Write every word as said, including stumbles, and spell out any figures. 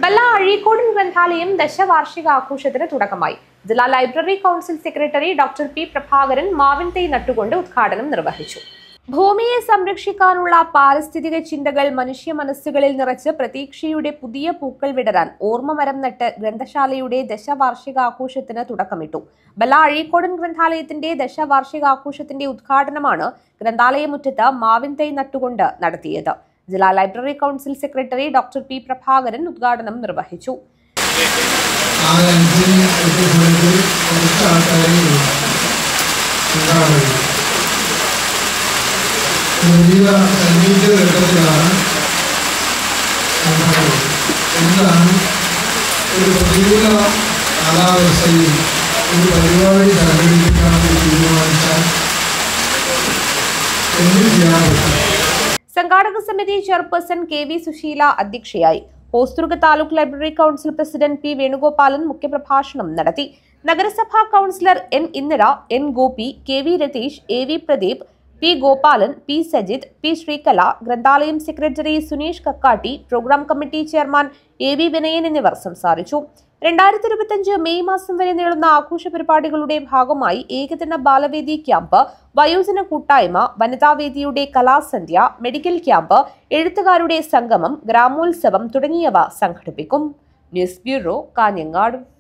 ബല്ല അഴീക്കോടൻ ഗ്രന്ഥാലയം ദശവാർഷികാഘോഷത്തിന് തുടക്കമായി. ജില്ലാ library council secretary doctor P Prabhakaran മാവിൻ തൈ നട്ടുകൊണ്ട് ഉദ്ഘാടനം നിർവഹിച്ചു. ഭൂമിയെ സംരക്ഷിക്കാനുള്ള പാരിസ്ഥിതിക ചിന്തകൾ മനുഷ്യ മനസ്സുകളിൽ നിറച്ച് പ്രതീക്ഷയുടെ പുതിയ പൂക്കൾ വിടരാൻ ഓർമ്മമരം നട്ട് ഗ്രന്ഥശാലയുടെ ദശവാർഷികാഘോഷത്തിന് തുടക്കമിട്ടു. ബല്ല അഴീക്കോടൻ ഗ്രന്ഥാലയത്തിന്റെ ദശവാർഷികാഘോഷത്തിന്റെ ഉദ്ഘാടനമാണ് ഗ്രന്ഥാലയമുറ്റത്ത് മാവിൻ തൈ നട്ടുകൊണ്ട് നടത്തിയത്. ജില്ലാ library council secretary doctor P Prabhakaran ഉദ്ഘാടനം നിർവഹിച്ചു. ഒരു പ്രതികൂല കാലാവസ്ഥയിൽ ഒരു പരിപാടി സംഘടിപ്പിക്കാൻ തീരുമാനിച്ചാൽ എന്ത് ചെയ്യാൻ പറ്റും? സംഘാടക സമിതി ചെയർപേഴ്സൺ കെ വി സുശീല അധ്യക്ഷയായി. Hosdurg taluk library council president P Venugopalan മുഖ്യപ്രഭാഷണം നടത്തി. നഗരസഭാ councillor N Indira, N Gopi, K V Ratheesh, A V Pradeep, P Gopalan, P Sajith, P Sreekala, ഗ്രന്ഥാലയം secretary Suneesh Kakkatti, programme committee chairman A V Vinayan എന്നിവർ സംസാരിച്ചു. രണ്ടായിരത്തി ഇരുപത്തിയഞ്ച് മെയ് മാസം വരെ നീളുന്ന ആഘോഷ പരിപാടികളുടെ ഭാഗമായി ഏകദിന ബാലവേദി ക്യാമ്പ്, വയോജന കൂട്ടായ്മ, വനിതാവേദിയുടെ കലാസന്ധ്യ, മെഡിക്കൽ ക്യാമ്പ്, എഴുത്തുകാരുടെ സംഗമം, ഗ്രാമോത്സവം തുടങ്ങിയവ സംഘടിപ്പിക്കും. News bureau, Kanhangad.